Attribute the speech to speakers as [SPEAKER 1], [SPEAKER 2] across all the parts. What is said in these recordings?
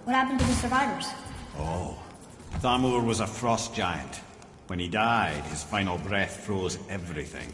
[SPEAKER 1] What happened to the survivors?
[SPEAKER 2] Oh. Thamur was a frost giant. When he died, his final breath froze everything.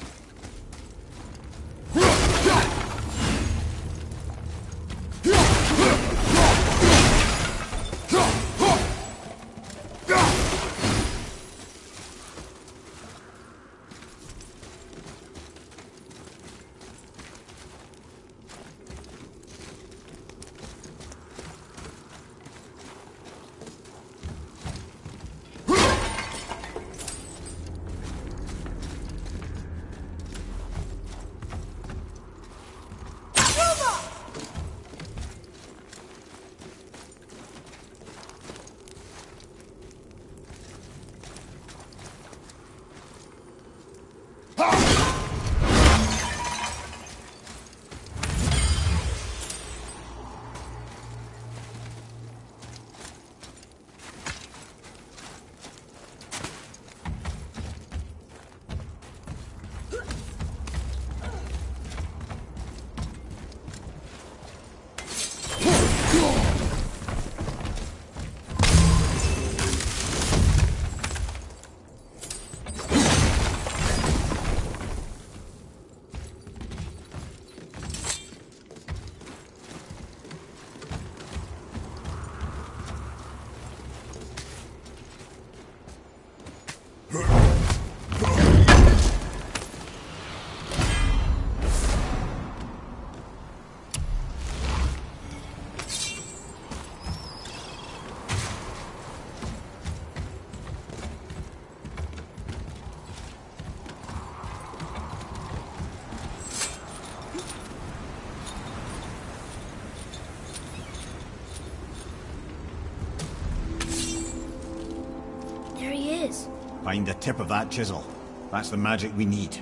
[SPEAKER 2] Find the tip of that chisel. That's the magic we need.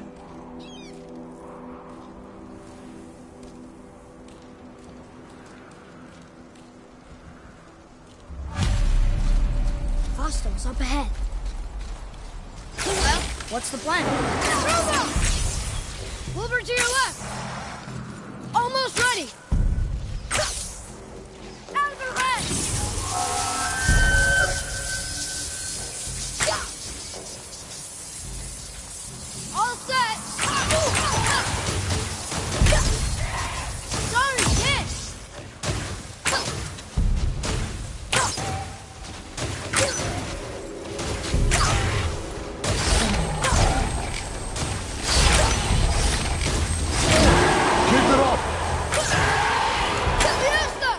[SPEAKER 1] Hostiles up ahead. Well, what's the plan?
[SPEAKER 3] Wilbur to your left! Almost ready! Out of the red! All set! Sorry, kid!
[SPEAKER 4] Keep it up!
[SPEAKER 3] Fiesta!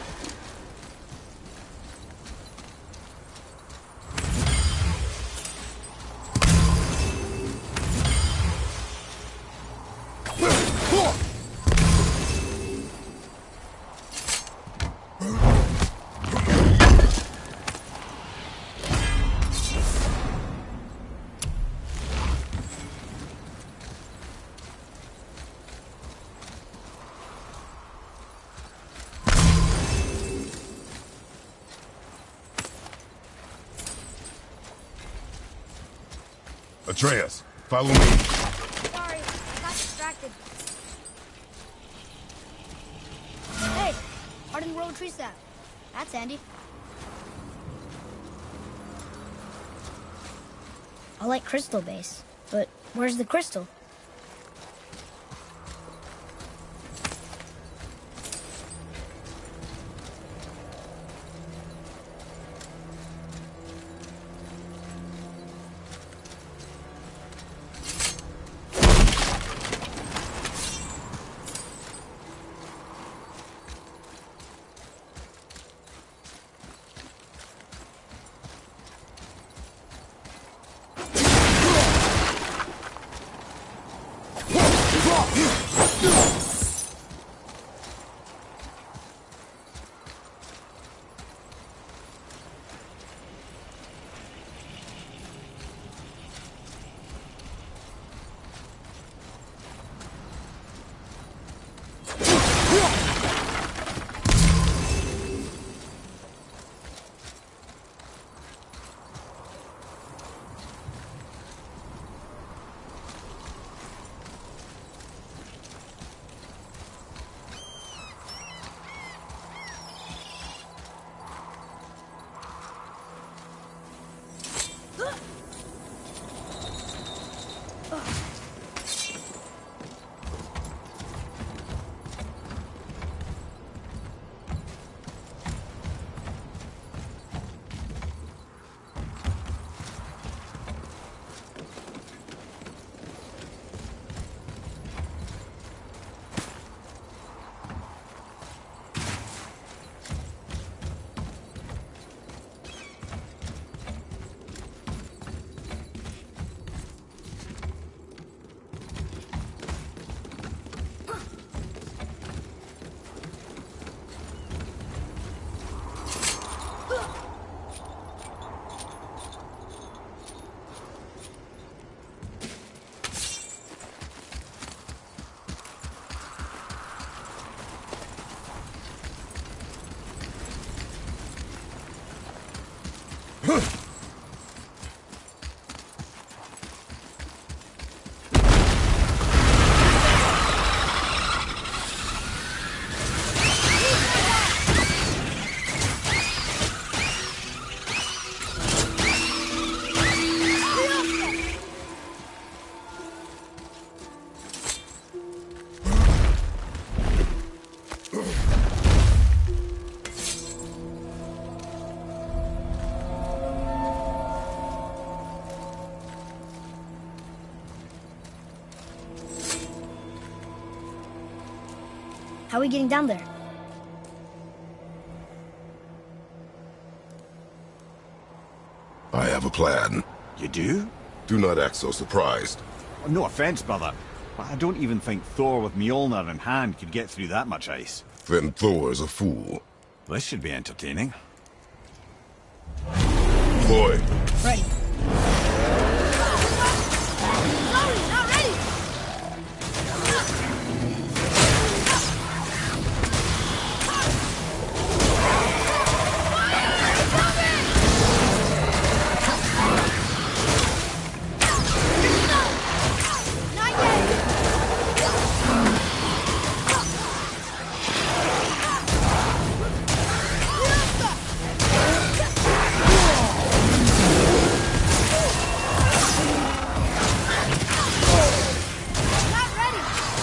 [SPEAKER 4] Atreus, follow me.
[SPEAKER 3] Sorry, I got distracted. Hey, Arden World Tree Staff. That's handy.
[SPEAKER 1] I like crystal base, but where's the crystal? How are we getting down there?
[SPEAKER 4] I have a plan.
[SPEAKER 2] You do?
[SPEAKER 4] Do not act so surprised.
[SPEAKER 2] No offense, brother, but I don't even think Thor with Mjolnir in hand could get through that much ice.
[SPEAKER 4] Then Thor is a fool.
[SPEAKER 2] This should be entertaining.
[SPEAKER 4] Boy,
[SPEAKER 1] Ready.
[SPEAKER 3] Sorry, not ready! Not yet! Not ready!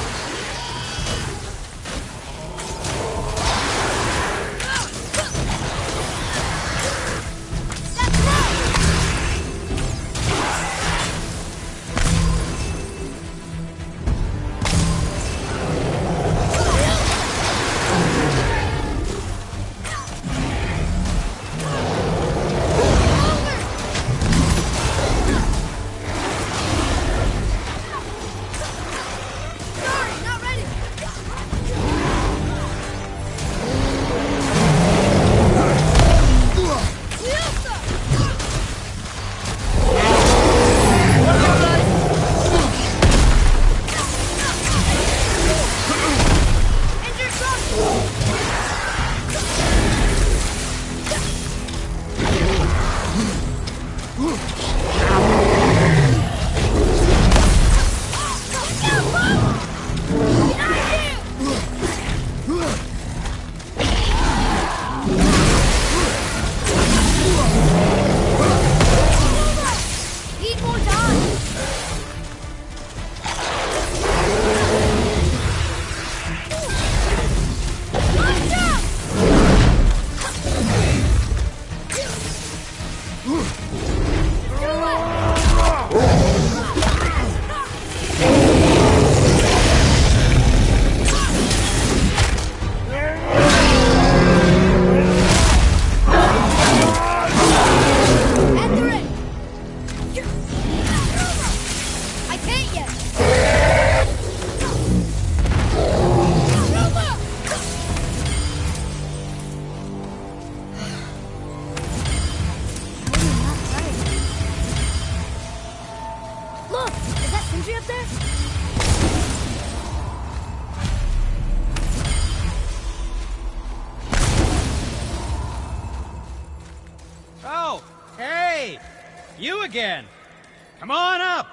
[SPEAKER 3] That's right! Sorry, not ready! Enter truck! Need more time! Watch out! Enter it! I can't yet! Look! Is that sentry up there?
[SPEAKER 5] Oh, hey! You again! Come on up!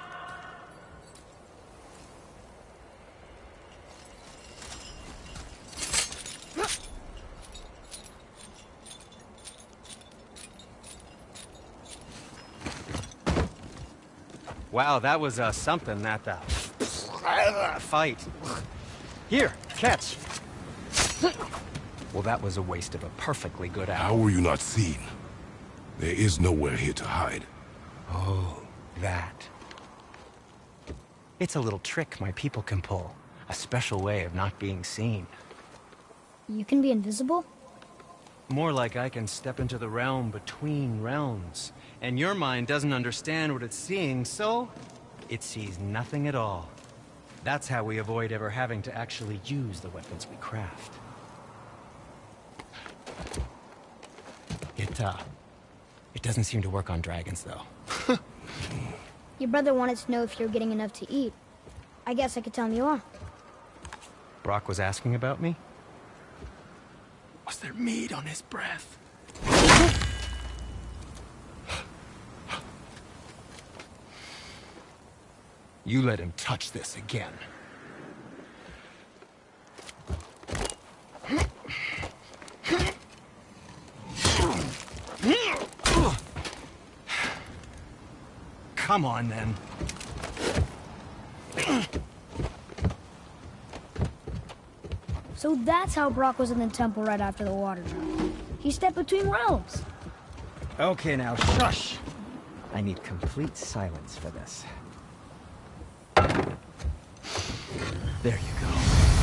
[SPEAKER 5] Wow, that was something, that fight. Here, catch. Well, that was a waste of a perfectly good hour.
[SPEAKER 4] how were you not seen? There is nowhere here to hide.
[SPEAKER 5] Oh, that. It's a little trick my people can pull. A special way of not being seen.
[SPEAKER 1] You can be invisible?
[SPEAKER 5] More like I can step into the realm between realms. And your mind doesn't understand what it's seeing, so it sees nothing at all. That's how we avoid ever having to actually use the weapons we craft. It doesn't seem to work on dragons, though.
[SPEAKER 1] Your brother wanted to know if you're getting enough to eat. I guess I could tell him you are.
[SPEAKER 5] Brock was asking about me? Was there meat on his breath?
[SPEAKER 6] You let him touch this again.
[SPEAKER 5] Come on, then.
[SPEAKER 1] So that's how Brock was in the temple right after the water drop. He stepped between realms.
[SPEAKER 7] Okay, now shush! I need complete silence for this. There you go.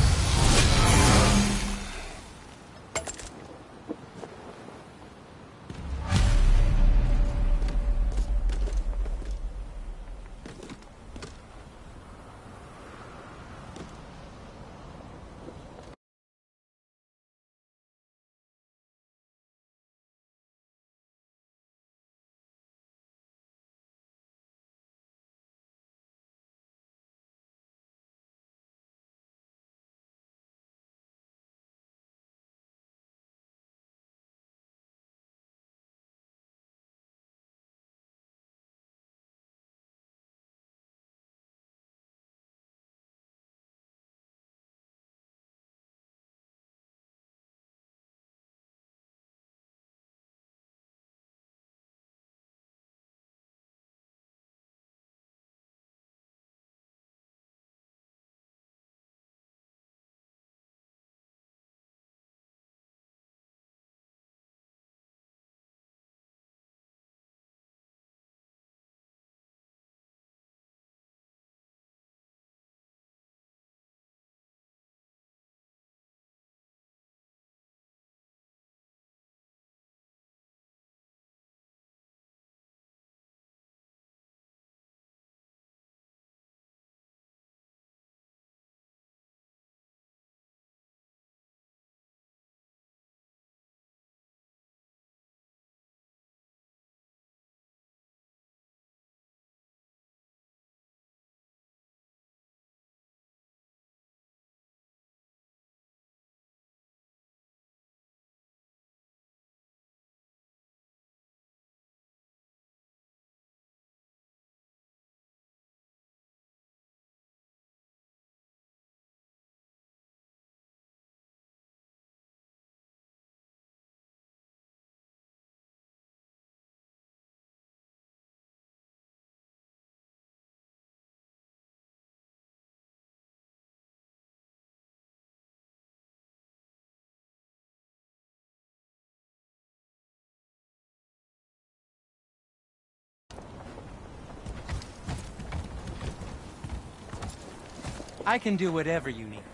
[SPEAKER 5] I can do whatever you need.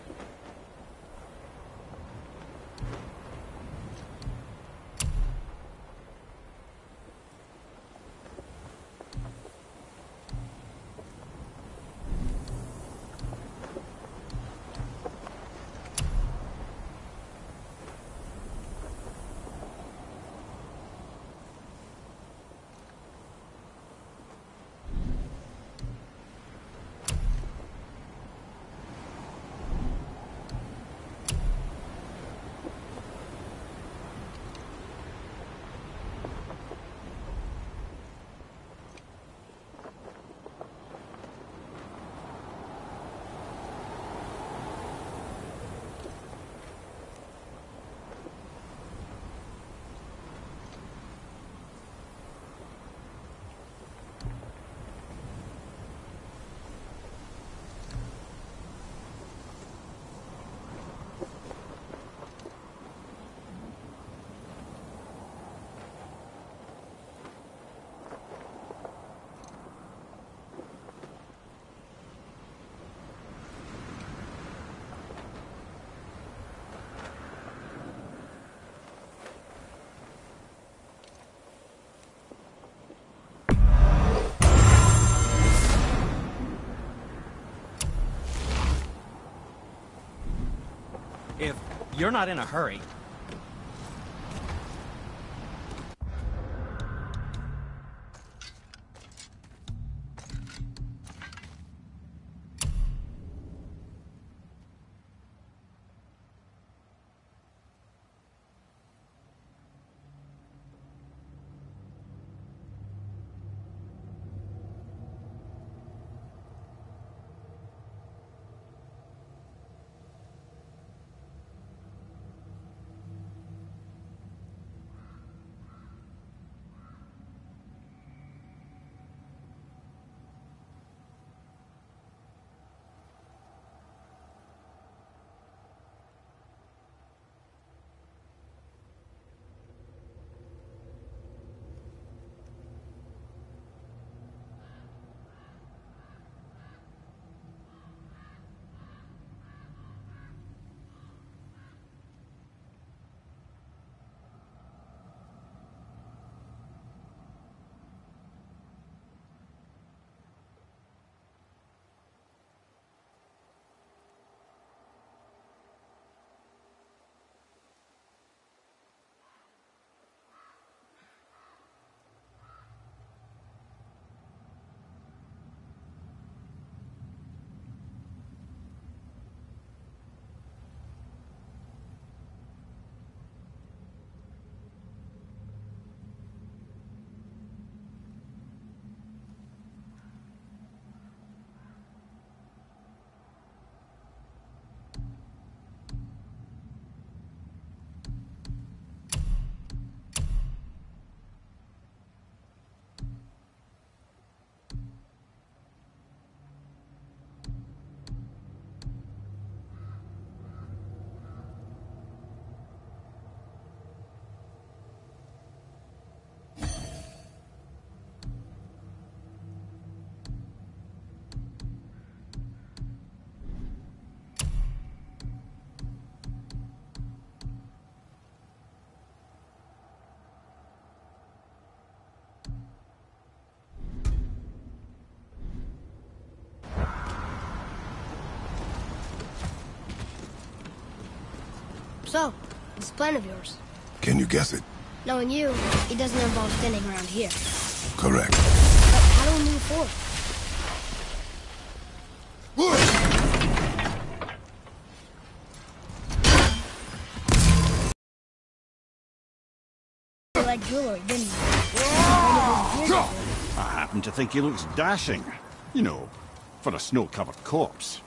[SPEAKER 7] If you're not in a hurry,
[SPEAKER 3] So, this plan of yours.
[SPEAKER 4] Can you guess it?
[SPEAKER 3] Knowing you, it doesn't involve standing around here.
[SPEAKER 4] Correct.
[SPEAKER 3] But how do we move forward?
[SPEAKER 1] Like jewelry, didn't you?
[SPEAKER 2] I happen to think he looks dashing. You know, for a snow-covered corpse.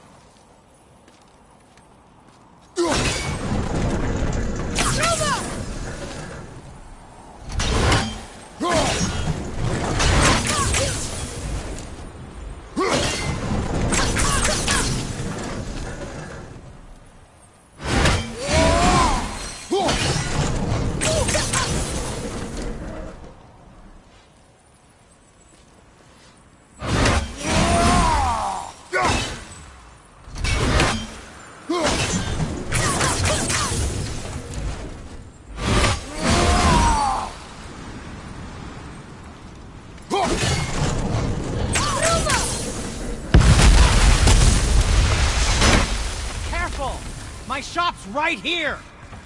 [SPEAKER 5] My shop's right here!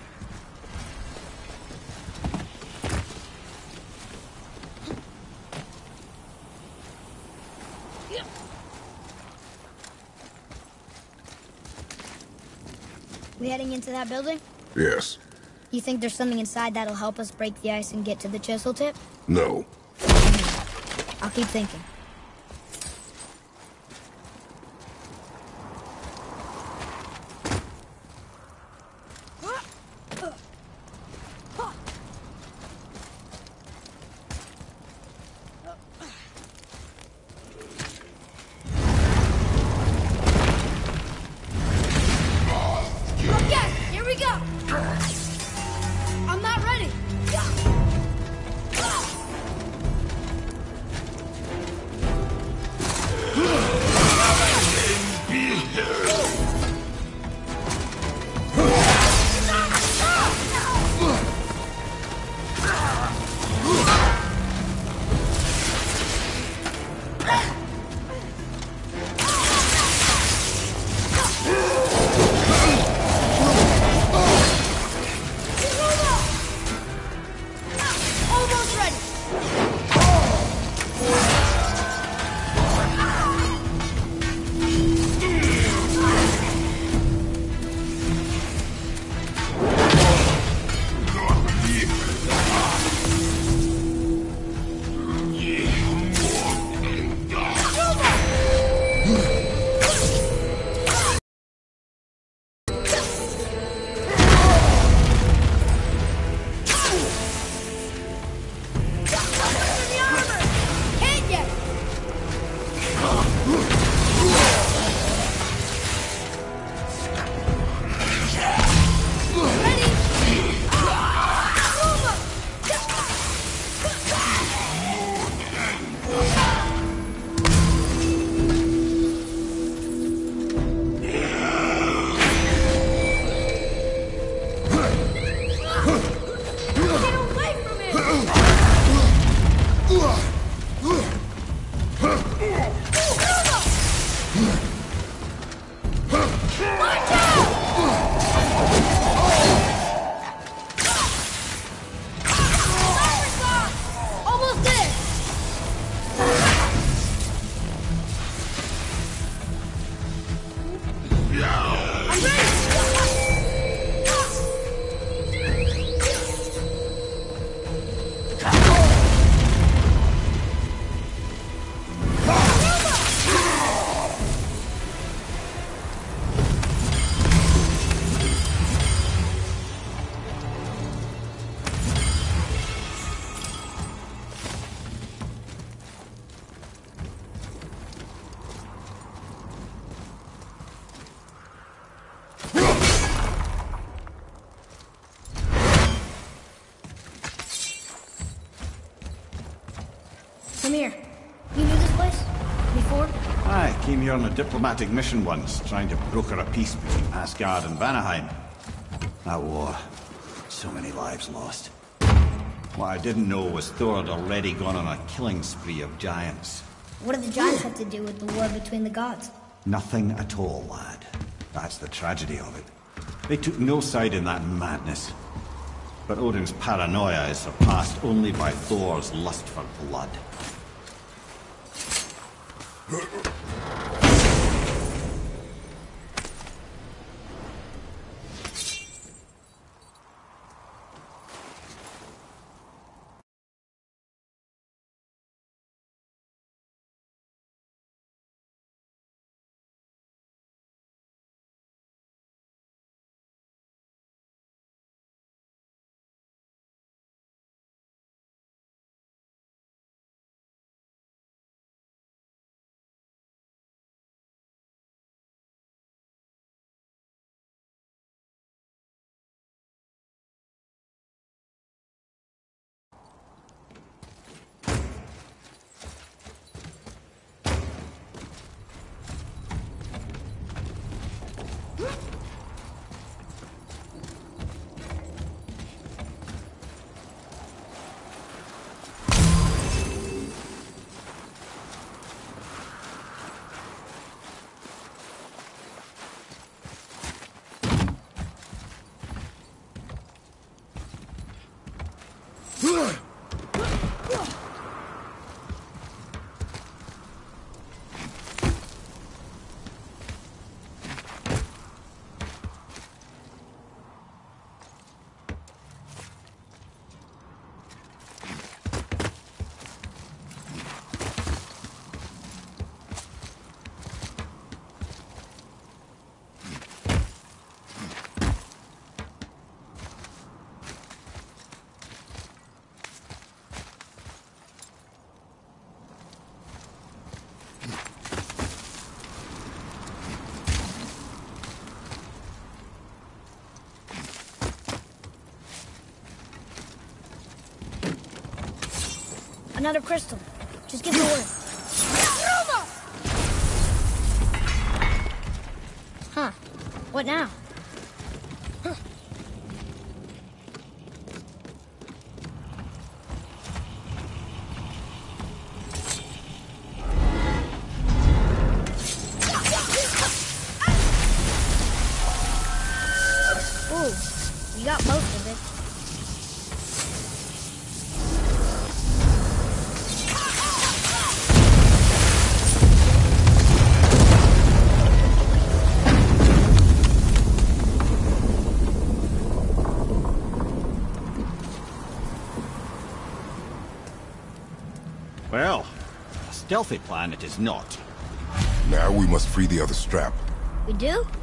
[SPEAKER 3] We heading into that building?
[SPEAKER 4] Yes.
[SPEAKER 3] You think there's something inside that'll help us break the ice and get to the chisel tip?
[SPEAKER 4] No.
[SPEAKER 3] I'll keep thinking. Come here. You knew this place? Before?
[SPEAKER 2] I came here on a diplomatic mission once, trying to broker a peace between Asgard and Vanaheim. That war. So many lives lost. What I didn't know was Thor had already gone on a killing spree of giants.
[SPEAKER 3] What do the giants have to do with the war between the gods?
[SPEAKER 2] Nothing at all, lad. That's the tragedy of it. They took no side in that madness. But Odin's paranoia is surpassed only by Thor's lust for blood.
[SPEAKER 1] Another crystal. Just give me a word. Huh. What now? Ooh, you got most of it.
[SPEAKER 2] Well, a stealthy plan it is not.
[SPEAKER 4] Now we must free the other strap.
[SPEAKER 1] We do?